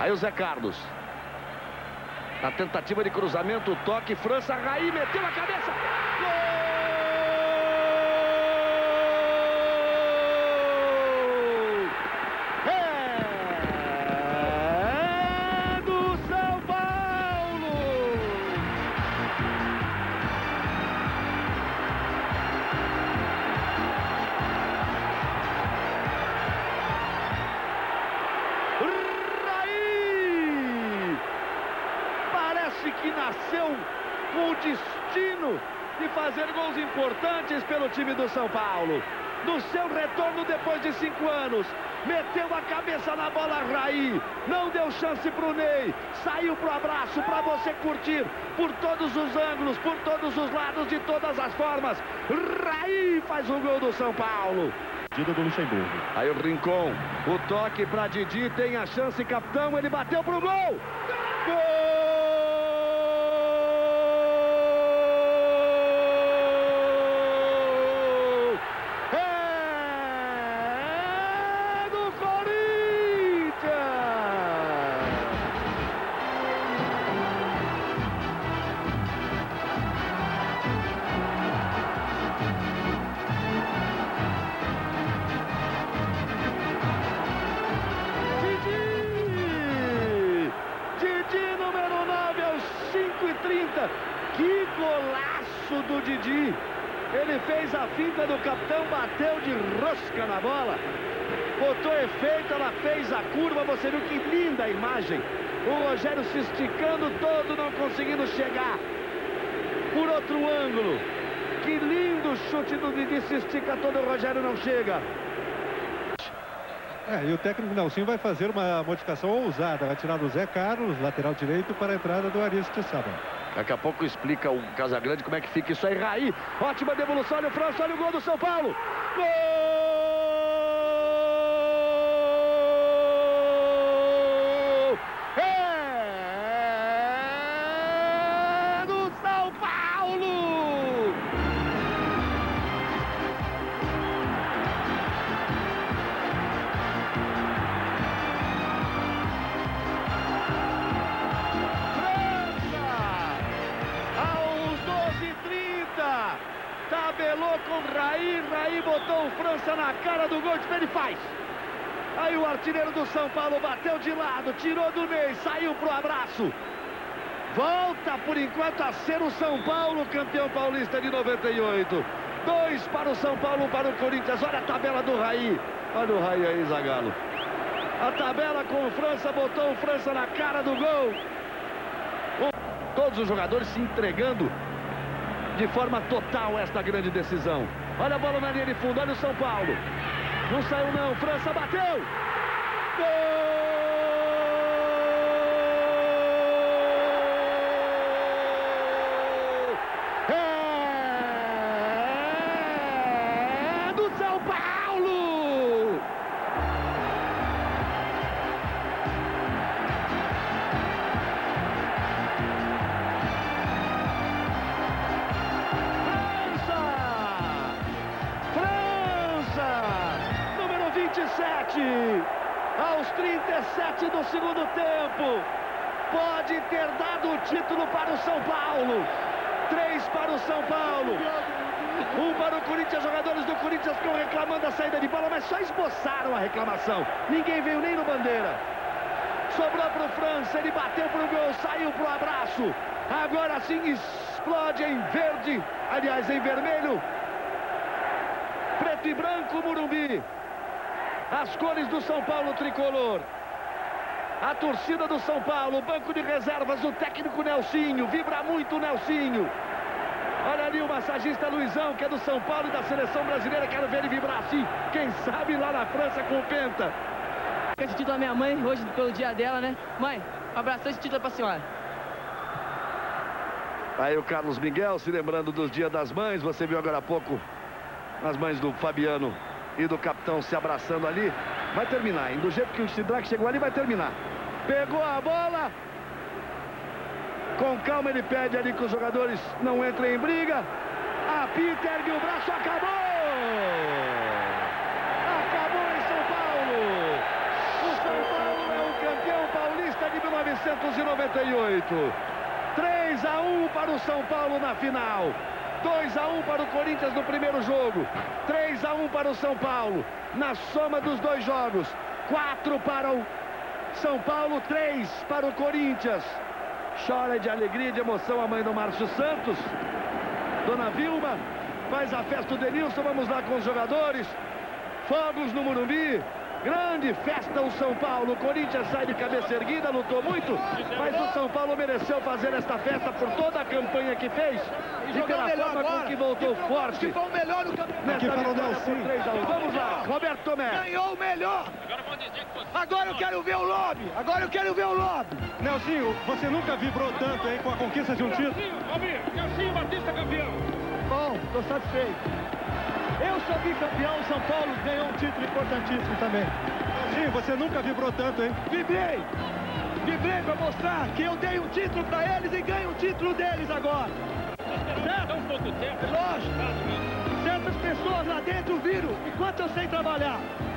Aí o Zé Carlos. Na tentativa de cruzamento, toque, França, Raí, meteu a cabeça. Gol! Que nasceu com o destino de fazer gols importantes pelo time do São Paulo. No seu retorno depois de 5 anos, meteu a cabeça na bola, Raí, não deu chance pro Ney, saiu pro abraço para você curtir por todos os ângulos, por todos os lados, de todas as formas. Raí faz o gol do São Paulo. Do Luxemburgo. Aí o Rincon, o toque para Didi, tem a chance, capitão, ele bateu pro gol. Gol! Que golaço do Didi! Ele fez a finta do capitão, bateu de rosca na bola, botou efeito, ela fez a curva, você viu que linda a imagem. O Rogério se esticando todo, não conseguindo chegar por outro ângulo. Que lindo chute do Didi, se estica todo, o Rogério não chega. E o técnico Nelsinho vai fazer uma modificação ousada, vai tirar do Zé Carlos, lateral direito, para a entrada do Aristizábal. Daqui a pouco explica o Casagrande como é que fica isso aí. Raí, ótima devolução, olha o França, olha o gol do São Paulo. Gol! É do São Paulo! Tabelou com Raí, Raí botou o França na cara do gol, ele faz. Aí o artilheiro do São Paulo bateu de lado, tirou do Ney, saiu pro abraço. Volta por enquanto a ser o São Paulo, campeão paulista de 98. 2 para o São Paulo, 1 para o Corinthians. Olha a tabela do Raí. Olha o Raí aí, Zagallo. A tabela com o França, botou o França na cara do gol. Todos os jogadores se entregando de forma total esta grande decisão. Olha a bola na linha de fundo, olha o São Paulo. Não saiu não, França bateu. Gol! É do São Paulo! Número 27, aos 37 do segundo tempo, pode ter dado o título para o São Paulo. 3 para o São Paulo, 1 para o Corinthians. Jogadores do Corinthians ficam reclamando a saída de bola, mas só esboçaram a reclamação, ninguém veio nem no bandeira. Sobrou para o França, ele bateu para o gol, saiu para o abraço. Agora sim explode em verde, aliás em vermelho, preto e branco, Morumbi. As cores do São Paulo tricolor. A torcida do São Paulo, o banco de reservas, o técnico Nelsinho, vibra muito o Nelsinho. Olha ali o massagista Luizão, que é do São Paulo e da seleção brasileira, quero ver ele vibrar assim, quem sabe lá na França com o Penta. Esse título da minha mãe, hoje pelo dia dela, né? Mãe, um abraço, esse título é pra senhora. Aí o Carlos Miguel se lembrando dos Dias das Mães, você viu agora há pouco as mães do Fabiano e do capitão se abraçando ali. Vai terminar, hein? Do jeito que o Sidraque chegou ali, vai terminar. Pegou a bola. Com calma ele pede ali que os jogadores não entrem em briga. Apita, ergue o braço, acabou! Acabou em São Paulo! O São Paulo é o campeão paulista 1998. 3-1 para o São Paulo na final. 2-1 para o Corinthians no primeiro jogo. 3-1 para o São Paulo na soma dos dois jogos. 4 para o São Paulo, 3 para o Corinthians. Chora de alegria e de emoção a mãe do Márcio Santos. Dona Vilma faz a festa do Denilson. Vamos lá com os jogadores. Fogos no Morumbi. Grande festa o São Paulo. O Corinthians sai de cabeça erguida, lutou muito, mas o São Paulo mereceu fazer esta festa por toda a campanha que fez e pela forma com que voltou forte. Que foi o melhor no campeonato. Nesta vitória por 3-1. Vamos lá, Roberto Tomé. Ganhou o melhor. Agora eu quero ver o lobby. Agora eu quero ver o lobby. Nelsinho, você nunca vibrou tanto, hein, com a conquista de um título? Nelsinho Batista campeão. Bom, estou satisfeito. Eu sou bicampeão, o São Paulo ganhou um título importantíssimo também. Nelsinho, você nunca vibrou tanto, hein? Vibrei para mostrar que eu dei um título para eles e ganho um título deles agora. Certo? Lógico. Certas pessoas lá dentro viram enquanto eu sei trabalhar.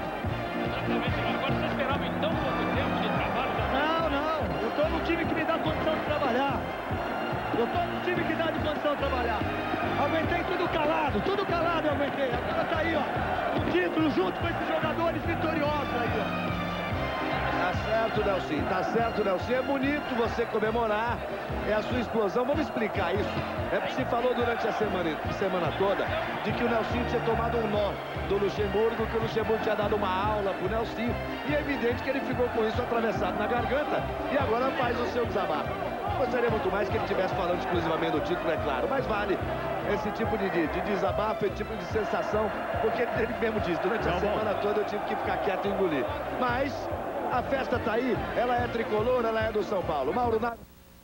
Agora você esperava em tão pouco tempo de trabalho? Não. Eu estou no time que me dá condição de trabalhar. Eu estou no time que dá de condição de trabalhar. Aguentei tudo calado eu aguentei. Agora tá aí, ó, um título junto com esses jogadores vitoriosos aí, ó. Tá certo, Nelson. Tá certo, Nelson. É bonito você comemorar. É a sua explosão. Vamos explicar isso. É porque se falou durante a semana toda de que o Nelson tinha tomado um nó do Luxemburgo, que o Luxemburgo tinha dado uma aula pro Nelson. E é evidente que ele ficou com isso atravessado na garganta e agora faz o seu desabafo. Gostaria muito mais que ele estivesse falando exclusivamente do título, é claro, mas vale esse tipo de desabafo, esse tipo de sensação, porque ele mesmo disse, durante a semana toda eu tive que ficar quieto e engolir. Mas a festa tá aí, ela é tricolor, ela é do São Paulo. Mauro, nada.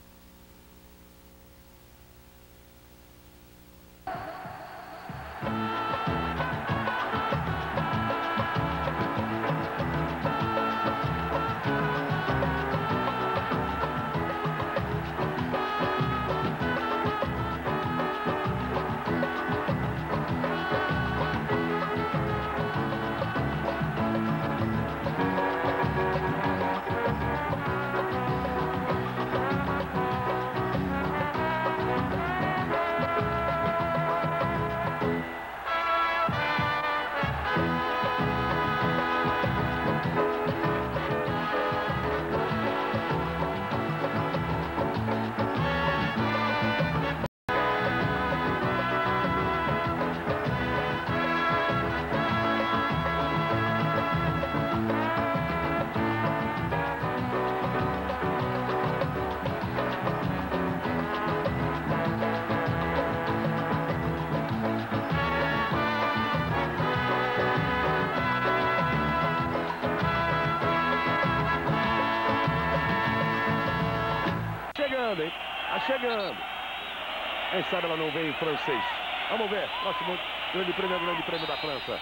Hein? Tá chegando. Quem sabe ela não vem em francês. Vamos ver. Próximo grande prêmio da França.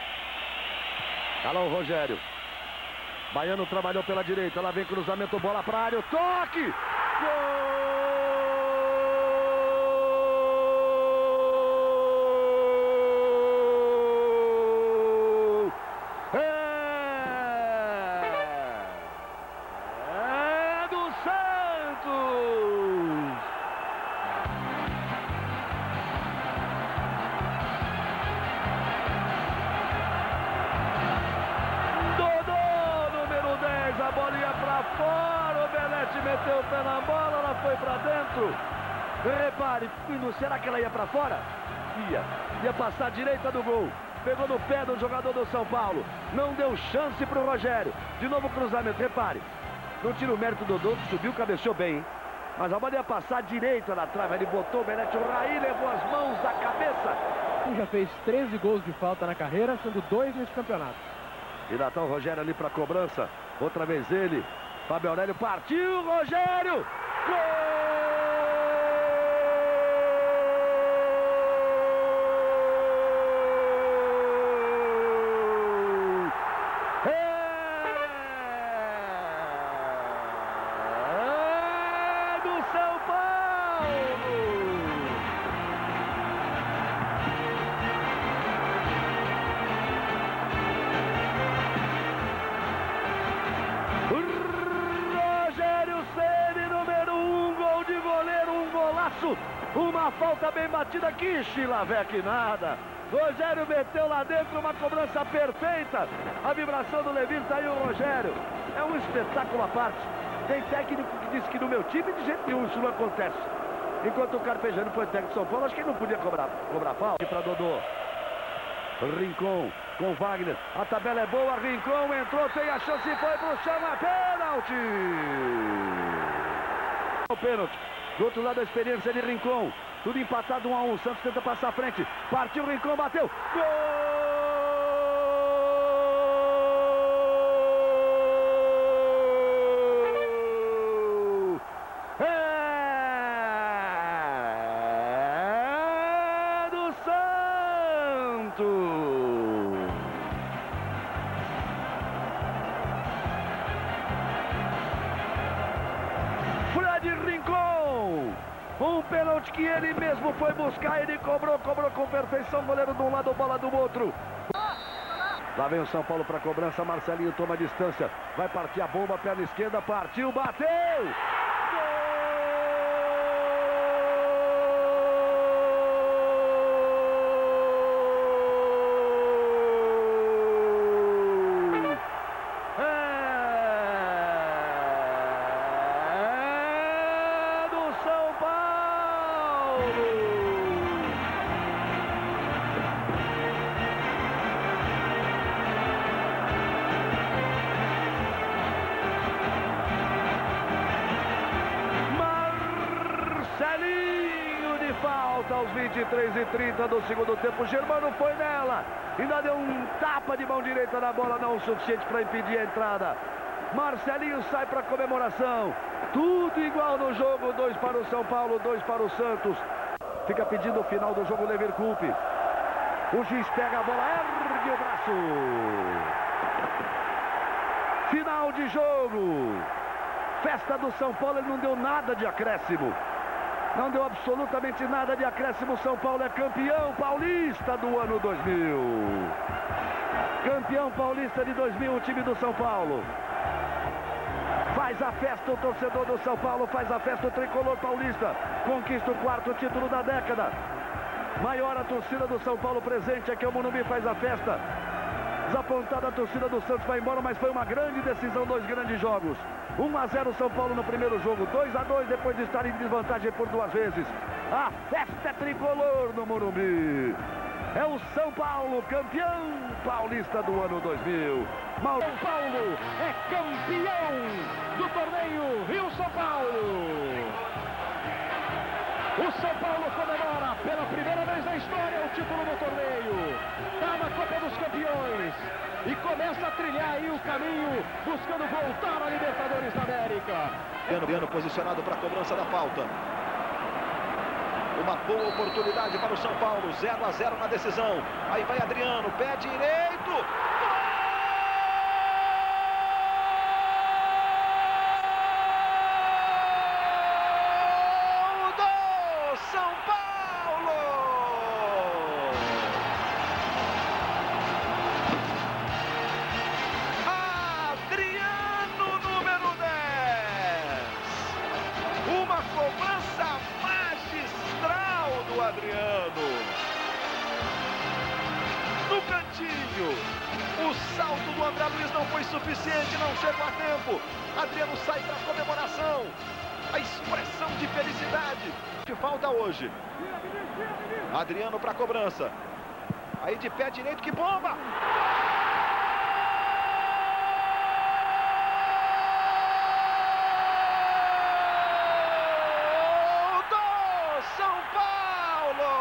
Alô, Rogério. Baiano trabalhou pela direita. Lá vem cruzamento, bola pra área. Toque! Gol! A bola ia pra fora, o Belete meteu o pé na bola, ela foi pra dentro. Repare, será que ela ia pra fora? Ia passar à direita do gol. Pegou no pé do jogador do São Paulo. Não deu chance pro Rogério. De novo cruzamento, repare. Não tira o mérito do Dodô, que subiu, cabeceou bem, hein? Mas a bola ia passar à direita na trave. Ele botou o Belete, o Raí levou as mãos à cabeça. Já fez 13 gols de falta na carreira, sendo 2 nesse campeonato. E lá tá o Rogério ali pra cobrança. Outra vez ele. Fábio Aurélio partiu. Rogério! Gol! É do São Paulo! Rogério Uma falta bem batida aqui, Chilavec nada. Rogério meteu lá dentro uma cobrança perfeita. A vibração do Levir, tá aí o Rogério. É um espetáculo à parte. Tem técnico que diz que no meu time de jeito nenhum isso não acontece. Enquanto o Carpegiani foi técnico de São Paulo, acho que ele não podia cobrar falta. Para Dodô. Rincon com Wagner. A tabela é boa, Rincon entrou, tem a chance e foi pro chão, é pênalti. O pênalti. Do outro lado a experiência de Rincon. Tudo empatado 1 a 1. Santos tenta passar à frente. Partiu Rincon, bateu. Gol! É do Santos! Fred Rincon! Um pênalti que ele mesmo foi buscar, ele cobrou com perfeição, goleiro de um lado, bola do outro. Lá vem o São Paulo para a cobrança, Marcelinho toma distância, vai partir a bomba, perna esquerda, partiu, bateu! Marcelinho de falta aos 23h30 do segundo tempo. Germano foi nela, ainda deu um tapa de mão direita na bola, não o suficiente para impedir a entrada. Marcelinho sai para a comemoração. Tudo igual no jogo, 2 para o São Paulo, 2 para o Santos. Fica pedindo o final do jogo Levir Coupe. O juiz pega a bola, ergue o braço. Final de jogo. Festa do São Paulo, ele não deu nada de acréscimo. Não deu absolutamente nada de acréscimo. São Paulo é campeão paulista do ano 2000. Campeão paulista de 2000, o time do São Paulo. Faz a festa o torcedor do São Paulo, faz a festa o tricolor paulista. Conquista o 4º título da década. Maior a torcida do São Paulo presente aqui, o Morumbi faz a festa. Desapontada a torcida do Santos vai embora, mas foi uma grande decisão, 2 grandes jogos. 1 a 0 São Paulo no primeiro jogo, 2 a 2 depois de estar em desvantagem por 2 vezes. A festa é tricolor no Morumbi. É o São Paulo, campeão paulista do ano 2000. São Paulo é campeão do torneio Rio-São Paulo. O São Paulo comemora pela primeira vez na história o título do torneio. Está na Copa dos Campeões e começa a trilhar aí o caminho buscando voltar à Libertadores da América. Adriano posicionado para a cobrança da falta. Uma boa oportunidade para o São Paulo, 0 a 0 na decisão. Aí vai Adriano, pé direito. São Paulo! Adriano, número 10. Uma cobrança magistral do Adriano. No cantinho. O salto do André Luiz não foi suficiente, não chegou a tempo. Adriano sai para a comemoração. A expressão de felicidade que falta hoje. Adriano para a cobrança. Aí de pé direito, que bomba! Do São Paulo!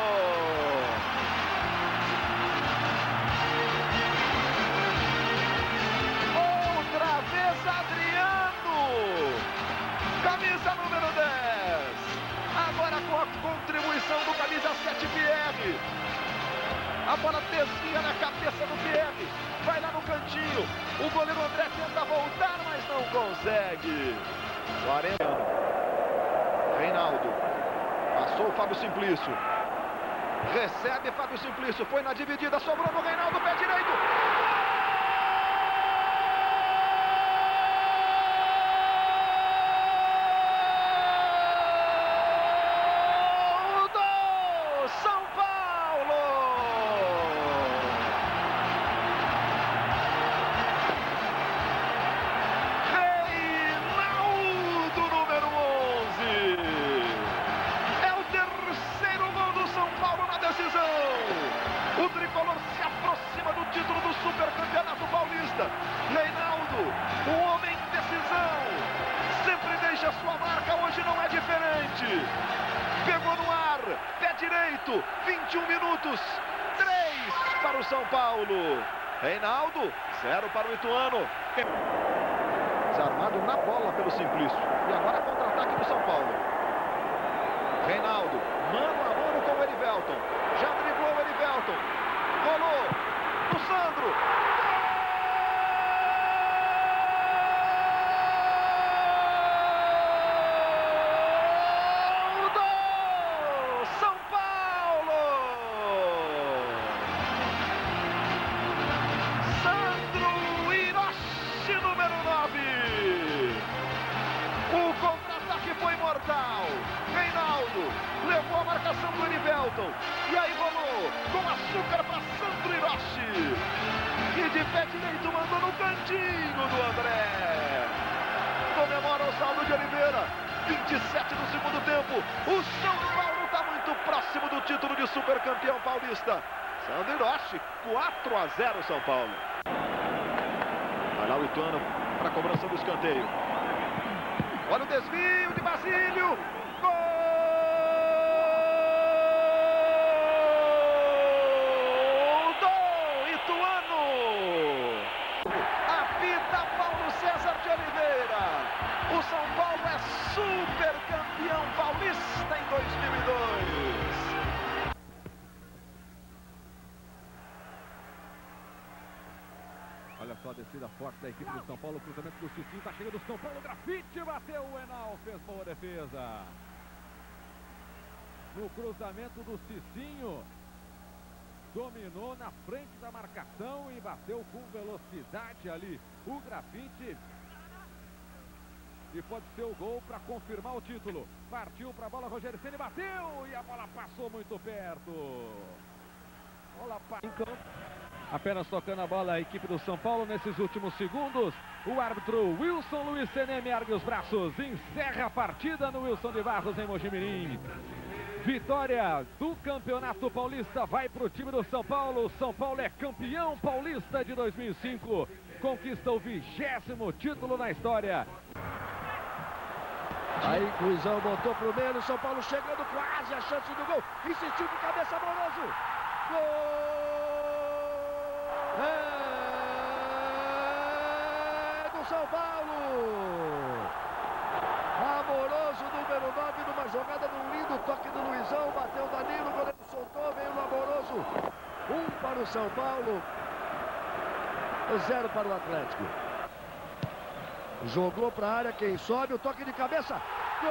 Outra vez Adriano! Camisa número 10. Agora com a contribuição do camisa 7, Pierre. A bola desvia na cabeça do Pierre. Vai lá no cantinho. O goleiro André tenta voltar, mas não consegue. 40. Reinaldo. Passou o Fábio Simplício. Recebe Fábio Simplício. Foi na dividida. Sobrou no Reinaldo. Pé direito. minuto, 21 minutos, 3 para o São Paulo. Reinaldo, 0 para o Ituano. Desarmado na bola pelo Simplício. E agora contra-ataque do São Paulo. Reinaldo, mano a mano com o Erivelton. Já driblou o Erivelton. Rolou o Sandro. Gol do São Paulo! Sandro Hiroshi, número 9. O contra-ataque foi mortal. Reinaldo levou a marcação do Erivelton. E aí rolou com açúcar para Sandro Hiroshi. E de pé direito mandou no cantinho do André. Comemora o saldo de Oliveira. 27 do segundo tempo. O São Paulo está muito próximo do título de supercampeão paulista. Sandro Hiroshi, 4-0 São Paulo. Vai lá o Ituano para a cobrança do escanteio. Olha o desvio de Basílio. Gol do Ituano. Apita Paulo César de Oliveira. O São Paulo é super campeão paulista em 2002. Olha só a descida forte da equipe do São Paulo. O cruzamento do Cicinho. Tá chegando o São Paulo. Grafite bateu o Enal. Fez boa defesa. No cruzamento do Cicinho. Dominou na frente da marcação e bateu com velocidade ali o Grafite. E pode ser o gol para confirmar o título. Partiu para a bola, Rogério Ceni bateu e a bola passou muito perto. Bola para em campo. Apenas tocando a bola a equipe do São Paulo nesses últimos segundos. O árbitro Wilson Luiz Senem ergue os braços. Encerra a partida no Wilson de Barros em Mojimirim. Vitória do Campeonato Paulista vai para o time do São Paulo. São Paulo é campeão paulista de 2005. Conquista o 20º título na história. Aí Luizão botou pro meio, São Paulo chegando quase a chance do gol. Insistiu de cabeça, Amoroso. Gol! É do São Paulo! Amoroso, número 9, numa jogada num lindo toque do Luizão. Bateu o Danilo, o goleiro soltou, veio o Amoroso. 1 para o São Paulo, 0 para o Atlético. Jogou para a área, quem sobe, o toque de cabeça. Gol!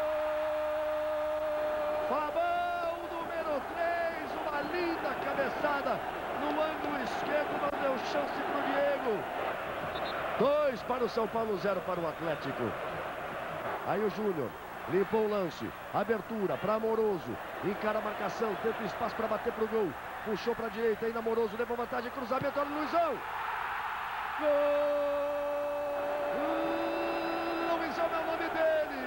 Fabão, número 3, uma linda cabeçada no ângulo esquerdo, não deu chance para o Diego. 2 para o São Paulo, 0 para o Atlético. Aí o Júnior limpou o lance, abertura para Amoroso, encara a marcação, tenta espaço para bater para o gol. Puxou para a direita, ainda Amoroso, levou vantagem, cruzamento, olha o Luizão. Gol! Luizão é o nome dele.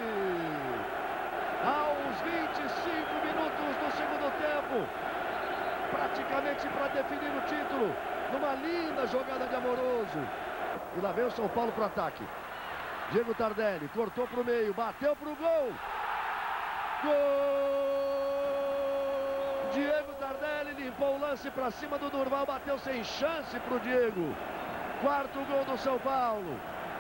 Aos 25 minutos do segundo tempo, praticamente para definir o título, numa linda jogada de Amoroso. E lá vem o São Paulo para o ataque. Diego Tardelli cortou para o meio, bateu para o gol. Gol! Diego Tardelli limpou o lance para cima do Durval, bateu sem chance para o Diego. 4º gol do São Paulo.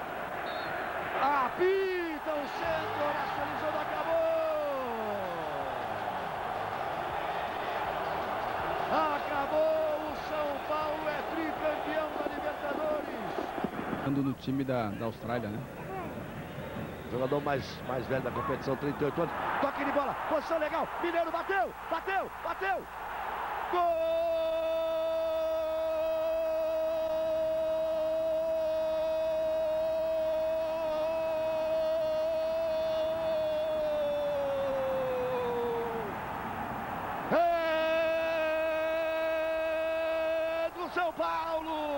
Apita o centro, Horácio Elizondo acabou. Acabou, o São Paulo é tricampeão da Libertadores. Ando no time da Austrália, né? Jogador mais velho da competição, 38 anos. Toque de bola, posição legal. Mineiro bateu, bateu, bateu. Gol! É do São Paulo!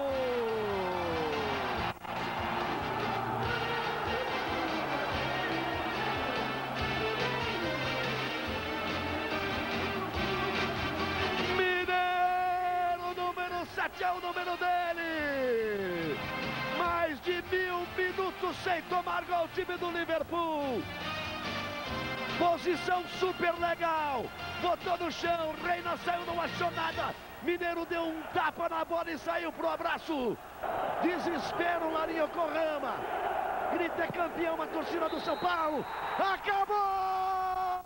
É o número dele. Mais de 1000 minutos sem tomar gol, time do Liverpool. Posição super legal. Botou no chão, Reina saiu, não achou nada. Mineiro deu um tapa na bola e saiu pro abraço. Desespero lá em Yokohama. Grita, é campeão, a torcida do São Paulo. Acabou!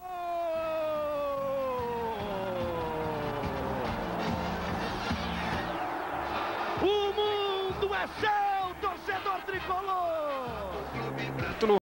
O mundo é seu, torcedor tricolor!